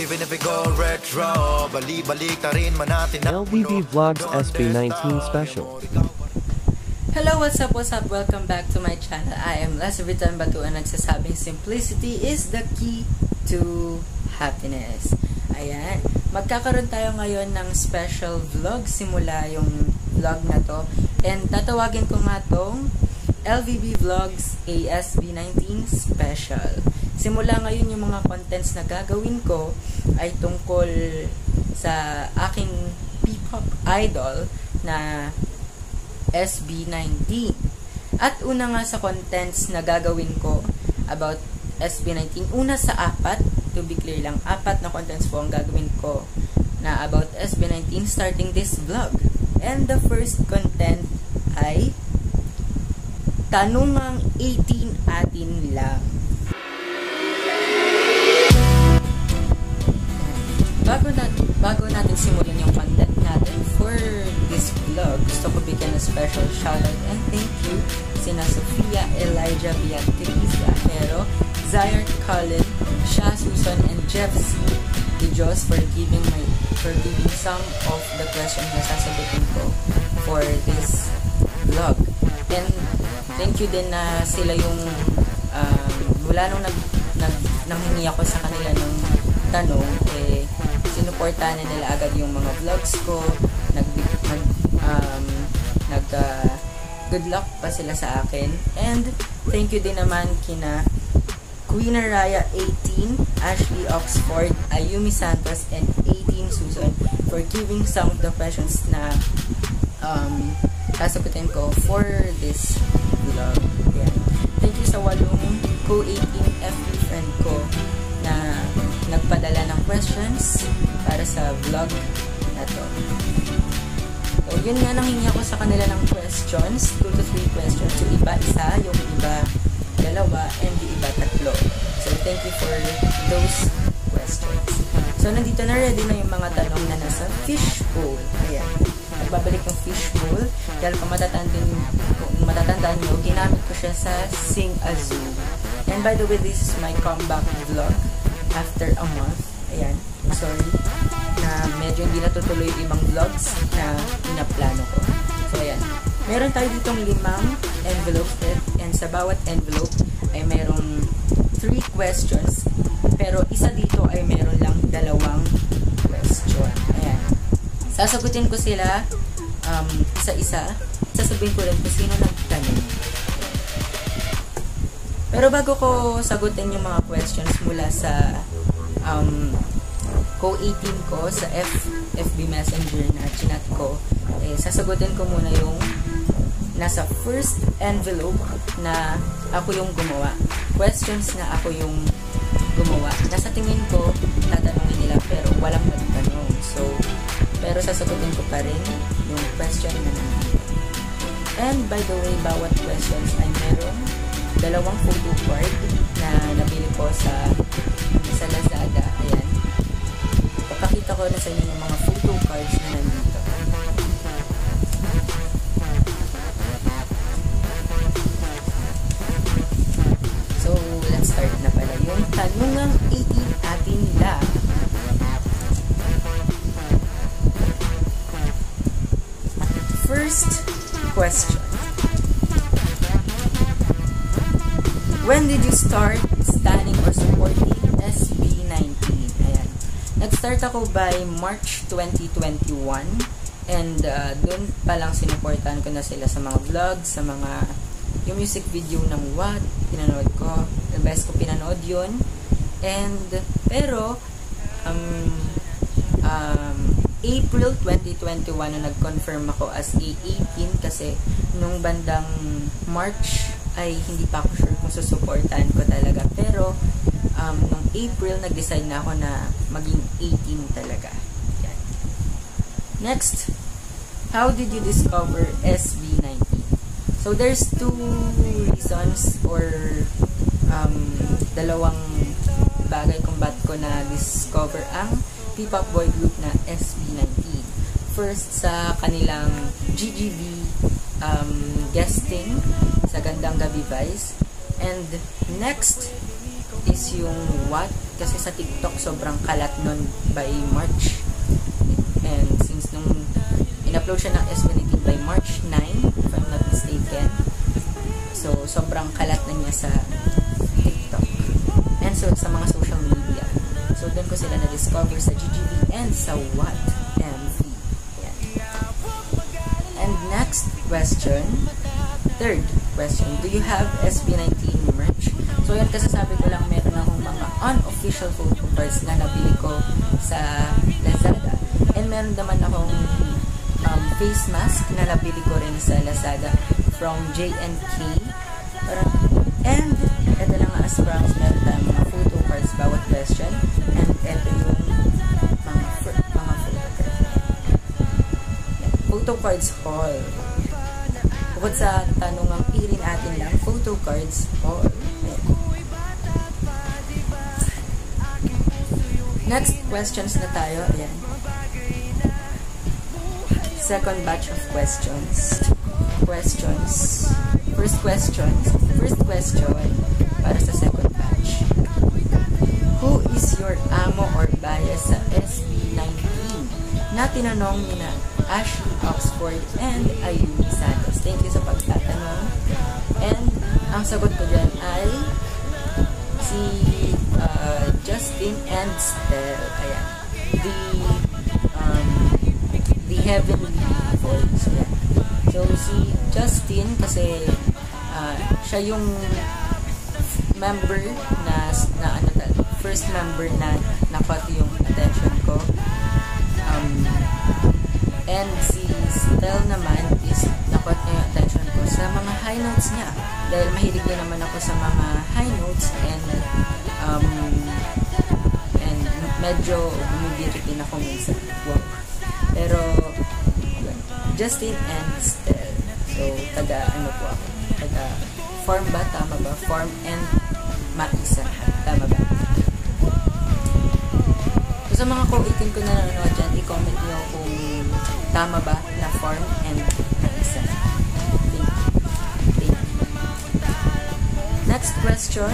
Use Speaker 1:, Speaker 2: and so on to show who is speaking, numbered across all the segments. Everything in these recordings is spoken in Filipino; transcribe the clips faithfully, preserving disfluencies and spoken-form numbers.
Speaker 1: Even if we go retro, bali-balik ta rin man natin
Speaker 2: L V B Vlogs S B nineteen Special.
Speaker 3: Hello, what's up, what's up? Welcome back to my channel. I am Leslie Vitan Batu and nagsasabing simplicity is the key to happiness. Ayan. Magkakaroon tayo ngayon ng special vlog. Simula yung vlog na to. And tatawagin ko nga tong L V B Vlogs A S B nineteen Special. Simula ngayon yung mga contents na gagawin ko ay tungkol sa aking P-pop idol na S B nineteen. At una nga sa contents na gagawin ko about S B nineteen, una sa apat, to be clear lang, apat na contents po ang gagawin ko na about S B nineteen starting this vlog. And the first content ay tanungang eighteen atin lang. Bago natin, bago natin simulan yung content natin for this vlog, gusto ko bigyan ng special shoutout and thank you sina Sofia, Elijah, Beatriz, Ahero, Zaire, Colin, Sha, Susan, and Jeff C. Dijos for giving my for giving some of the questions na sasagutin ko for this vlog. And thank you din na sila yung um, mula nung nag, nag, nanghingi ako sa kanila ng tanong, eh, sinuportahan na nila agad yung mga vlogs ko, nag, nag, um, nag uh, good luck pa sila sa akin. And thank you din naman kina Queen Araya eighteen, Ashley Oxford, Ayumi Santos, and eighteen Susan for giving some of the questions na um, sasagutin ko for this vlog. Yeah. Thank you sa walong co eighteen F B friend ko na nagpadala ng questions para sa vlog na to. So, yun nga, nanghingi ako sa kanila ng questions, two to three questions. Yung iba, isa, yung iba, dalawa, and yung iba, tatlo. So, thank you for those questions. So, nandito na, ready na yung mga tanong na nasa fishbowl. Ayan. Nagbabalik yung fishbowl. Dahil kung matatandaan, kung matatandaan nyo, ginamit ko siya sa Sing Azul. And by the way, this is my comeback vlog after a month. Ayan. I'm sorry na medyo hindi natutuloy yung ibang vlogs na pinaplano ko. So, ayan. Meron tayo ditong limang envelopes and sa bawat envelope ay merong three questions. Pero isa dito ay meron lang dalawang question. Ayan. Sasagutin ko sila um, isa-isa. Sasabihin ko rin kung sino nagtanong. Pero bago ko sagutin yung mga questions mula sa um, co eighteen ko sa F, FB Messenger na chinat ko, eh, sasagutin ko muna yung nasa first envelope na ako yung gumawa. Questions na ako yung gumawa. Nasa tingin ko, tatanungin nila pero walang nagtanong. So, pero sasagutin ko pa rin yung question na nandito. And by the way, bawat questions ay merong dalawang photo card na nabili ko sa sa Lazada. Ayan. Papakita ko na sa inyo yung mga photo cards na nandito. So, let's start na pala yung tanungang eighteen atin lang. First question. When did you start standing or supporting S B nineteen? Ayan. Nag-start ako by March twenty twenty-one and uh, dun pa lang sinuportahan ko na sila sa mga vlogs, sa mga yung music video ng What, pinanood ko. The best ko pinanood yun. And, pero, um, um, April twenty twenty-one na nag-confirm ako as A eighteen kasi nung bandang March ay hindi pa ako sure kung susuportahan ko talaga. Pero, um, nung April, nag-decide na ako na maging eighteen talaga. Yan. Next, how did you discover S B nineteen? So, there's two reasons or um, dalawang bagay kung ba't ko na-discover ang P-pop boy group na S B nineteen. First, sa kanilang G G B um, guesting sa Gandang Gabi Vice. And next is yung What kasi sa TikTok sobrang kalat nun by March. And since nung in-upload siya ng S B nineteen by March ninth, if I'm not mistaken, so sobrang kalat na niya sa TikTok and so sa mga social media. So doon ko sila na-discover sa G G B and sa What M V. Yan. And next question, third question, do you have S B nineteen merch? So yan, kasasabi ko lang meron akong mga unofficial photo cards na nabili ko sa Lazada. And meron naman akong um, face mask na nabili ko rin sa Lazada from J and K. And ito lang nga, as promised, meron tayong mga photo cards bawat question. And ito yung mga, mga photo cards. Yan. Photo cards haul. Bukod sa tanungang irin atin lang, photo cards haul. Yan. Next questions na tayo. Ayan. Second batch of questions. Questions. First questions. First question para sa second batch. Who is your amo or bias sa S B nineteen? Na tinanong ni na Ashley Oxford and Ayumi Santos. Thank you sa pagtatanong. And ang sagot ko dyan ay si uh, Justin and Stel. Ayan. The um, the Heavenly Voice. Ayan. So si Justin kasi uh, siya yung member na, na ano tal, first member na nakat yung attention ko. Um, and si Stel naman is nakat niya yung attention ko sa mga high notes niya. Dahil mahilig din naman ako sa mga high notes and um, and medyo bumibirit din ako minsan. Wow. Pero Justin and Stel. So, taga ano po ako? Taga farm ba? Tama ba? Farm and Maisa. Tama ba? So, sa mga co-eighteen ko na nanonood dyan, i-comment nyo kung tama ba na farm and Maisa. Thank you. Thank you. Next question.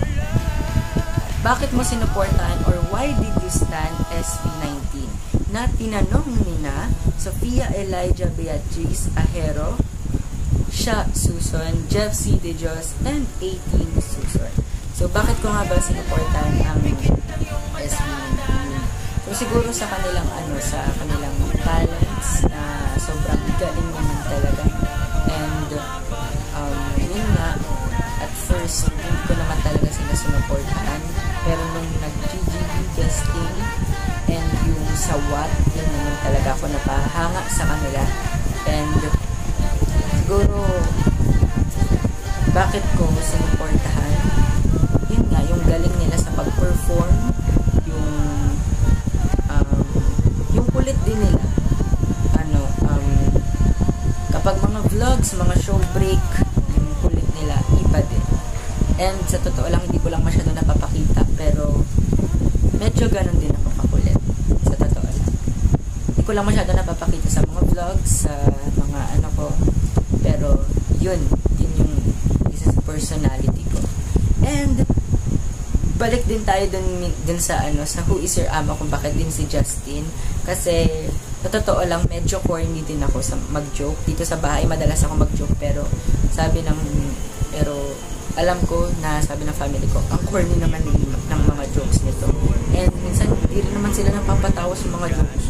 Speaker 3: Bakit mo sinuportahan or why did you stand S B nineteen? Na tinanong ni na Sofia Elijah Beatriz Ahero, Sha Suson, Jeff C. De Dios, and eighteen Suson. So, bakit ko nga ba sinuportahan ang S B nineteen? So, siguro sa kanilang ano, sa kanilang talents na sobrang galing naman talaga. And, um, yun nga, at first, hindi ko naman talaga sila sinuportahan. Pero nung nag-G G B guesting, and yung sa What, yun naman talaga ako napahanga sa kanila. And siguro bakit ko sinuportahan, yun nga, yung galing nila sa pag-perform, yung um, yung kulit din nila, ano, um, kapag mga vlogs, mga show break, yung kulit nila, iba din. And sa totoo lang, hindi ko lang masyado napapakita, pero medyo ganun din ako kakulit. Sa totoo lang. Hindi ko lang masyado napapakita sa mga vlogs, sa mga ano ko. Pero, yun. Yun yung isa sa personality ko. And, balik din tayo dun, dun sa ano, sa Who is Your Ama, kung bakit din si Justin. Kasi, sa totoo lang, medyo corny din ako sa mag-joke. Dito sa bahay, madalas ako mag-joke. Pero, sabi ng, pero, alam ko na sabi ng family ko, ang corny naman ng, ng mga jokes nito. And minsan, hindi rin naman sila napapatawa sa mga jokes.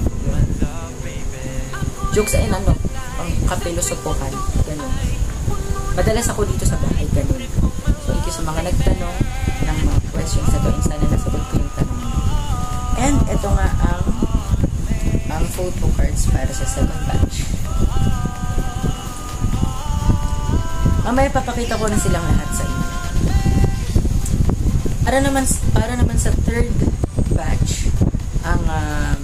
Speaker 3: Jokes ay ano, ang kapilosopohan. Ganun. Madalas ako dito sa bahay, ganun. So, thank you sa mga nagtanong ng mga questions na to. And sana nasagot ko yung tanong. And ito nga ang ang photo cards para sa second batch. Mamaya papakita ko na silang lahat sa inyo. Para naman, para naman sa third batch, ang um,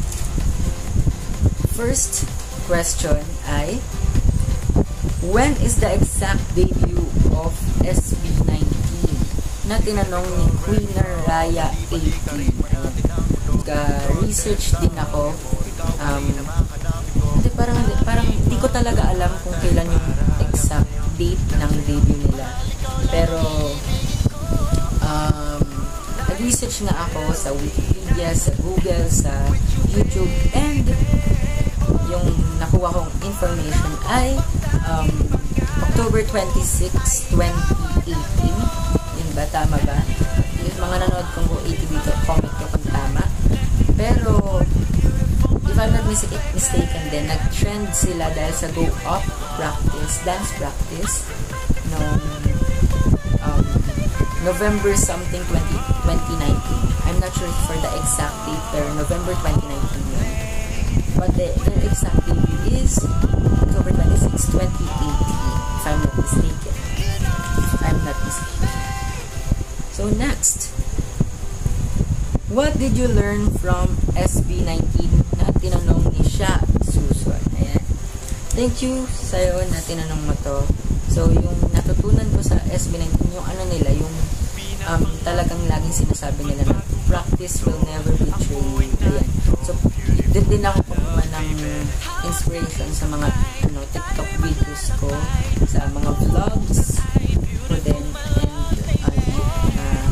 Speaker 3: first question ay, when is the exact debut of S B nineteen? Na tinanong ni Queen Raya eighteen. Nag-research din ako. Um, hindi, parang, parang hindi ko talaga alam kung kailan yung exact date ng debut nila. Pero, um, nag-research nga ako sa Wikipedia, sa Google, sa YouTube, and yung nakuha kong information ay um, October twenty-sixth, twenty eighteen. Yun ba? Tama ba? Yung mga nanood kong Go eighty dito, comment ko kung tama. Pero, if I'm not mis mistaken din, nag-trend sila dahil sa Go Up practice, dance practice, noong um, November something twenty nineteen. I'm not sure for the exact date, pero November twenty nineteen yun. But the, the exact date is October twenty-sixth, twenty eighteen, if I'm not mistaken. If I'm not mistaken. So next, what did you learn from S B nineteen na tinanong ni Sha Susan? Ayan. Thank you sa'yo na tinanong mo to. So, yung natutunan ko sa S B nineteen, yung ano nila, yung um, talagang laging sinasabi nila na practice will never betray you. Ayan. So, din din ako kumuha ng inspiration sa mga ano, TikTok videos ko, sa mga vlogs ko din, and uh,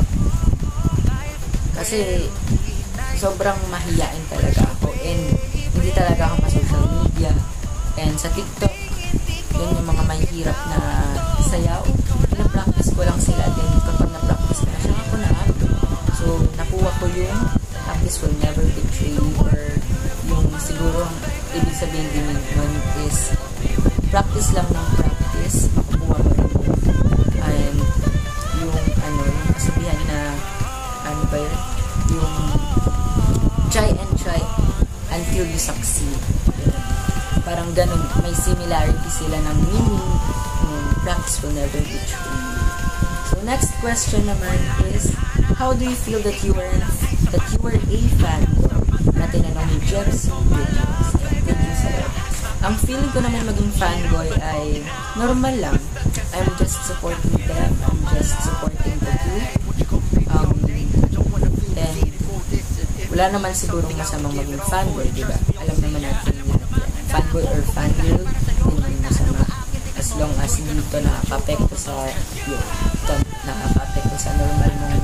Speaker 3: kasi sobrang mahiyain talaga ako, and hindi talaga ako ma-social media, and sa TikTok yun yung mga mahihirap na sayaw, na-practice ko lang sila, then kapag na-practice ko na siya ako na so nakuha ko yung practice will never betray you, or yung siguro ang ibig sabihin din nun is practice lang ng practice, makukuha mo rin yun. And yung ano, yung kasabihan na ano ba yun, yung try and try until you succeed. Parang ganun, may similarity sila ng meaning, um, practice will never betray you. So next question naman is, how do you feel that you were that you were a fan na tinanong ni Jepsy Videos? Thank you sa'yo. Ang feeling ko naman maging fanboy ay normal lang. I'm just supporting them. I'm just supporting the group. Um, and wala naman sigurong masamang maging fanboy, diba? Alam naman natin yun. Fanboy or fangirl, hindi masama. As long as hindi ito nakaka-apekto sa yun. Ito nakaka-apekto sa normal mong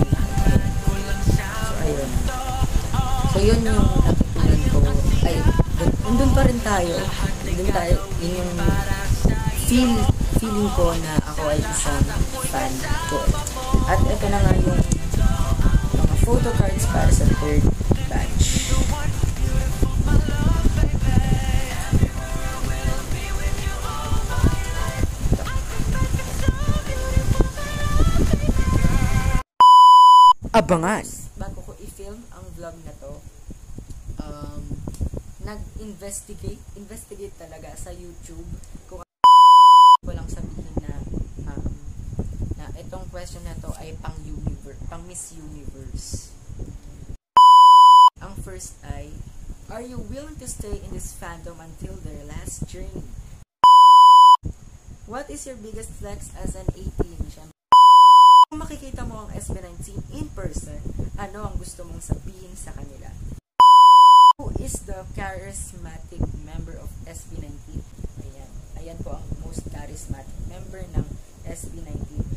Speaker 3: so, ayun. So, yun yung natutunan ko. Ay, nandun pa rin tayo. Nandun tayo. Yun yung feel, feeling ko na ako ay isang fan ko. At ito na nga yung mga photo cards para sa third batch. Abangan! Bago ko i-film ang vlog na to, um, nag-investigate, investigate talaga sa YouTube kung ko lang sabihin na um, na itong question na to ay pang universe, pang Miss Universe. Ang first ay, are you willing to stay in this fandom until their last journey? What is your biggest flex as an eighteen? Kung makikita mo ang S B nineteen in person, ano ang gusto mong sabihin sa kanila? Who is the charismatic member of S B nineteen? Ayan. Ayan po ang most charismatic member ng S B nineteen.